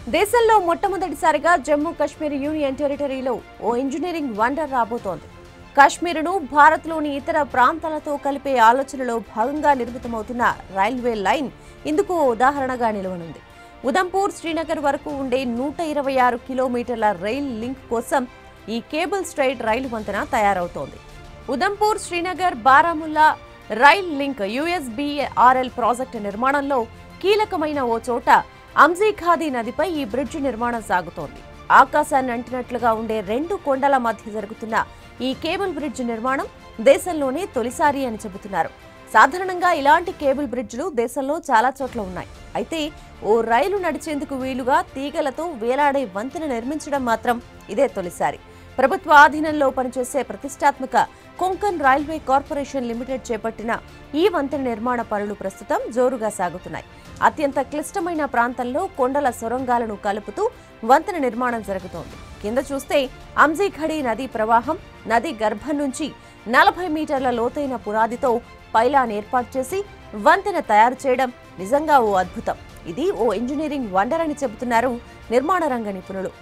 దేశంలో మొట్టమొదటిసారిగా జమ్మూ కాశ్మీర్ యూనియన్ టెరిటరీలో ఓ ఇంజనీరింగ్ వండర్ రాబోతోంది. కాశ్మీరును భారత్లోని ఇతర ప్రాంతాలతో కలిపే ఆలోచనలో భాగంగా నిర్మితమవుతున్న రైల్వే లైన్ ఇందుకు ఉదాహరణగా నిలవనుంది. ఉదంపూర్ శ్రీనగర్ వరకు ఉండే 126 కిలోమీటర్ల రైల్ లింక్ కోసం ఈ కేబుల్ స్ట్రైట్ రైలు వంతెన తయారవుతోంది. Udhampur Srinagar Baramulla rail link USBRL project నిర్మాణంలో కీలకమైన ఓ చోట అంజీ ఖాదీ నదిపై ఈ బ్రిడ్జ్ నిర్మాణం సాగుతోంది. ఆకాశాన్ని అంటినట్లుగా ఉండే రెండు కొండల మధ్య జరుగుతున్న ఈ కేబుల్ బ్రిడ్జ్ నిర్మాణం దేశంలోనే తొలిసారి అని చెబుతున్నారు. సాధారణంగా ఇలాంటి కేబుల్ బ్రిడ్జ్లు దేశంలో చాలా చోట్ల ఉన్నాయి. అయితే ఓ రైలు నడిచేందుకు వీలుగా తీగలతో వేలాడే వంతెన నిర్మించడం మాత్రం ఇదే తొలిసారి. ప్రభుత్వ ఆధీనంలో పనిచేసే ప్రతిష్టాత్మక కొంకన్ రైల్వే కార్పొరేషన్ లిమిటెడ్ చేపట్టిన ఈ వంతెన నిర్మాణ పనులు ప్రస్తుతం జోరుగా సాగుతున్నాయి. అత్యంత క్లిష్టమైన ప్రాంతంలో కొండల సొరంగాలను కలుపుతూ వంతెన నిర్మాణం జరుగుతోంది. కింద చూస్తే అంజీ ఖడీ నదీ ప్రవాహం నది గర్భం నుంచి 40 మీటర్ల లోతైన పునాదితో పైలాన్ ఏర్పాటు చేసి వంతెన తయారు చేయడం నిజంగా ఓ అద్భుతం. ఇది ఓ ఇంజనీరింగ్ వండర్ అని చెబుతున్నారు నిర్మాణ రంగ నిపుణులు.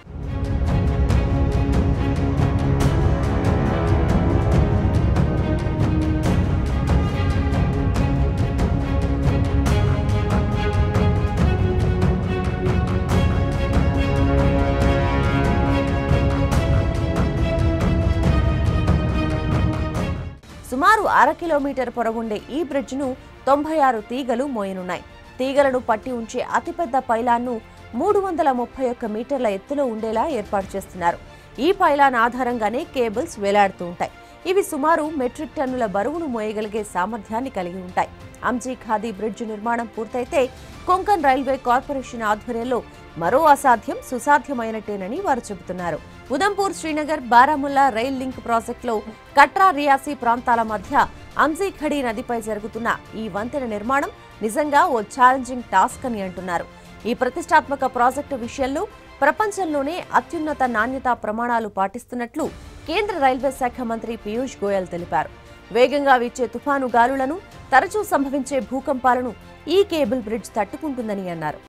సుమారు 1/2 కిలోమీటర్ పొడవుండే ఈ బ్రిడ్జ్ను 96 తీగలు మోయనున్నాయి. తీగలను పట్టి ఉంచే అతిపెద్ద పైలాన్ను 331 మీటర్ల ఎత్తులో ఉండేలా ఏర్పాటు చేస్తున్నారు. ఈ పైలాన్ ఆధారంగానే కేబుల్స్ వేలాడుతూ ఉంటాయి. ఇవి సుమారు మెట్రిక్ టన్నుల బరువును మోయగలిగే సామర్థ్యాన్ని కలిగి ఉంటాయి. అంజీ ఖాదీ బ్రిడ్జ్ నిర్మాణం పూర్తయితే కొంకన్ రైల్వే కార్పొరేషన్ ఆధ్వర్యంలో మరో అసాధ్యం సుసాధ్యమైనట్టేనని వారు చెబుతున్నారు. ఉదంపూర్ శ్రీనగర్ బారాముల్లా రైల్ లింక్ ప్రాజెక్టులో కట్రా రియాసీ ప్రాంతాల మధ్య అంజీ ఖడీ నదిపై జరుగుతున్న ఈ వంతెన నిర్మాణం నిజంగా ఓ ఛాలెంజింగ్ టాస్క్ అని అంటున్నారు. ఈ ప్రతిష్టాత్మక ప్రాజెక్టు విషయంలో ప్రపంచంలోనే అత్యున్నత నాణ్యతా ప్రమాణాలు పాటిస్తున్నట్లు కేంద్ర రైల్వే శాఖ మంత్రి పీయూష్ గోయల్ తెలిపారు. వేగంగా వీచే తుఫాను గాలులను, తరచూ సంభవించే భూకంపాలను ఈ కేబుల్ బ్రిడ్జ్ తట్టుకుంటుందని అన్నారు.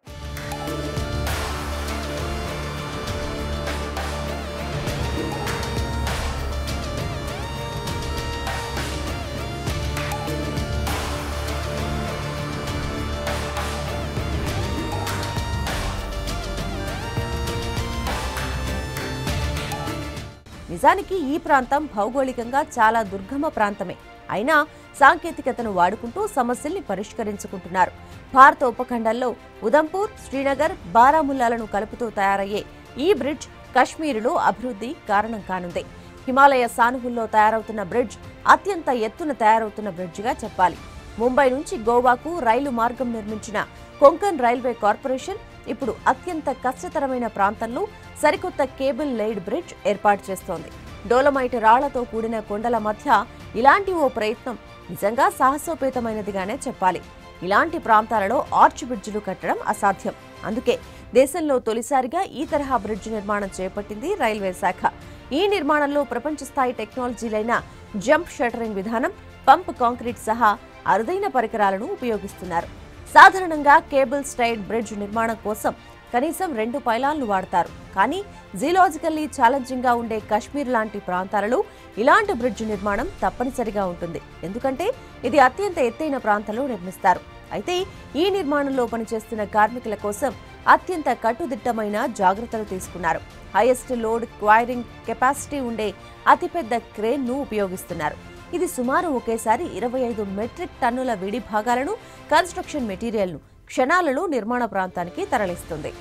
నిజానికి ఈ ప్రాంతం భౌగోళికంగా చాలా దుర్గమ ప్రాంతమే. అయినా సాంకేతికతను వాడుకుంటూ సమస్యల్ని పరిష్కరించుకుంటున్నారు. భారత ఉపఖండంలో ఉదంపూర్, శ్రీనగర్, బారాముల్లాలను కలుపుతూ తయారయ్యే ఈ బ్రిడ్జ్ కశ్మీరులో అభివృద్ధి కారణం కానుంది. హిమాలయ సానువుల్లో తయారవుతున్న బ్రిడ్జ్ అత్యంత ఎత్తున తయారవుతున్న బ్రిడ్జిగా చెప్పాలి. ముంబై నుంచి గోవాకు రైలు మార్గం నిర్మించిన కొంకన్ రైల్వే కార్పొరేషన్ ఇప్పుడు అత్యంత కష్టతరమైన ప్రాంతంలో సరికొత్త కేబుల్ లేడ్ బ్రిడ్జ్ ఏర్పాటు చేస్తోంది. డోలమైట్ రాళ్లతో కూడిన కొండల మధ్య ఇలాంటి ఓ ప్రయత్నం నిజంగా సాహసోపేతమైనదిగానే చెప్పాలి. ఇలాంటి ప్రాంతాలలో ఆర్చ్ బ్రిడ్జిలు కట్టడం అసాధ్యం. అందుకే దేశంలో తొలిసారిగా ఈ తరహా బ్రిడ్జ్ నిర్మాణం చేపట్టింది రైల్వే శాఖ. ఈ నిర్మాణంలో ప్రపంచ స్థాయి టెక్నాలజీలైన జంప్ షట్టరింగ్ విధానం, పంప్ కాంక్రీట్ సహా అరుదైన పరికరాలను ఉపయోగిస్తున్నారు. సాధారణంగా కేబుల్ స్ట్రైట్ బ్రిడ్జ్ నిర్మాణం కోసం కనీసం 2 పైలాన్లు వాడతారు. కానీ జియోలాజికల్లీ ఛాలెంజింగ్ గా ఉండే కశ్మీర్ లాంటి ప్రాంతాలలో ఇలాంటి బ్రిడ్జ్ నిర్మాణం తప్పనిసరిగా ఉంటుంది. ఎందుకంటే ఇది అత్యంత ఎత్తైన ప్రాంతంలో నిర్మిస్తారు. అయితే ఈ నిర్మాణంలో పనిచేస్తున్న కార్మికుల కోసం అత్యంత కట్టుదిట్టమైన జాగ్రత్తలు తీసుకున్నారు. హైయెస్ట్ లోడ్ క్వైరింగ్ కెపాసిటీ ఉండే అతిపెద్ద క్రేన్ను ఉపయోగిస్తున్నారు. ఇది సుమారు ఒకేసారి 25 మెట్రిక్ టన్నుల విడి భాగాలను, కన్స్ట్రక్షన్ మెటీరియల్ను క్షణాలలో నిర్మాణ ప్రాంతానికి తరలిస్తుంది.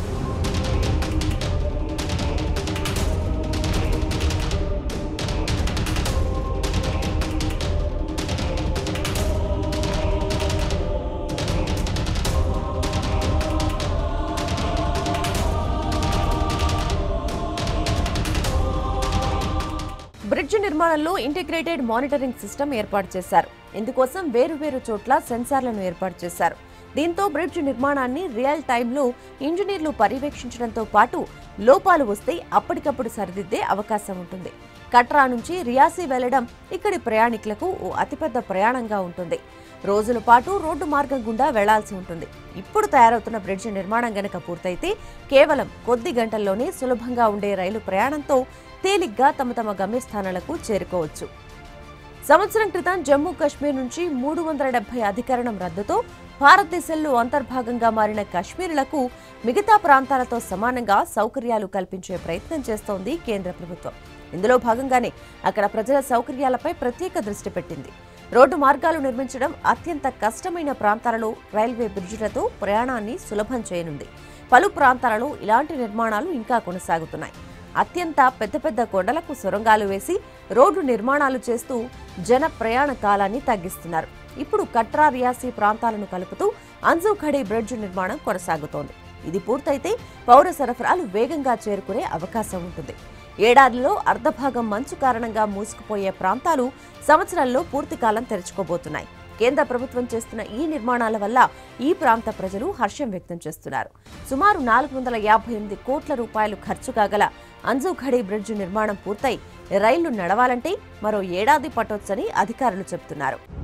బ్రిడ్జ్ నిర్మాణంలో ఇంటిగ్రేటెడ్ మానిటరింగ్ సిస్టమ్ ఏర్పాటు చేశారు. ఇందుకోసం వేరువేరు చోట్ల సెన్సార్లను ఏర్పాటు చేశారు. దీంతో బ్రిడ్జ్ నిర్మాణాన్ని రియల్ టైంలో ఇంజనీర్లు పర్యవేక్షించడంతో పాటు లోపాలు వస్తే అప్పటికప్పుడు సరిదిద్దే అవకాశం ఉంటుంది. కట్రా నుంచి రియాసీ వెళ్లడం ఇక్కడి ప్రయాణికులకు ఓ అతిపెద్ద ప్రయాణంగా ఉంటుంది. రోజుల పాటు రోడ్డు మార్గం గుండా వెళ్లాల్సి ఉంటుంది. ఇప్పుడు తయారవుతున్న బ్రిడ్జి నిర్మాణం గనక పూర్తయితే కేవలం కొద్ది గంటల్లోనే సులభంగా ఉండే రైలు ప్రయాణంతో తేలిగ్గా తమ గమ్యస్థానాలకు చేరుకోవచ్చు. సంవత్సరం క్రితం జమ్మూ కాశ్మీర్ నుంచి 370 అధికరణం రద్దుతో భారతదేశంలో అంతర్భాగంగా మారిన కాశ్మీరులకు మిగతా ప్రాంతాలతో సమానంగా సౌకర్యాలు కల్పించే ప్రయత్నం చేస్తోంది కేంద్ర ప్రభుత్వం. ఇందులో భాగంగానే అక్కడ ప్రజల సౌకర్యాలపై ప్రత్యేక దృష్టి పెట్టింది. రోడ్డు మార్గాలు నిర్మించడం, అత్యంత కష్టమైన ప్రాంతాలలో రైల్వే బ్రిడ్జిలతో ప్రయాణాన్ని సులభం చేయనుంది. పలు ప్రాంతాలలో ఇలాంటి నిర్మాణాలు ఇంకా కొనసాగుతున్నాయి. అత్యంత పెద్ద కొండలకు సొరంగాలు వేసి రోడ్డు నిర్మాణాలు చేస్తూ జన ప్రయాణ కాలాన్ని తగ్గిస్తున్నారు. ఇప్పుడు కట్రా రియాసీ ప్రాంతాలను కలుపుతూ అంజుఖడి బ్రిడ్జ్ నిర్మాణం కొనసాగుతోంది. ఇది పూర్తయితే పౌర సరఫరాలు వేగంగా చేరుకునే అవకాశం ఉంటుంది. ఏడాదిలో అర్ధభాగం మంచు కారణంగా మూసుకుపోయే ప్రాంతాలు సంవత్సరాల్లో పూర్తికాలం తెరుచుకోబోతున్నాయి. కేంద్ర ప్రభుత్వం చేస్తున్న ఈ నిర్మాణాల వల్ల ఈ ప్రాంత ప్రజలు హర్షం వ్యక్తం చేస్తున్నారు. సుమారు 458 కోట్ల రూపాయలు ఖర్చు కాగల అంజుఖడి బ్రిడ్జ్ నిర్మాణం పూర్తయి రైళ్లు నడవాలంటే మరో ఏడాది పట్టొచ్చని అధికారులు చెబుతున్నారు.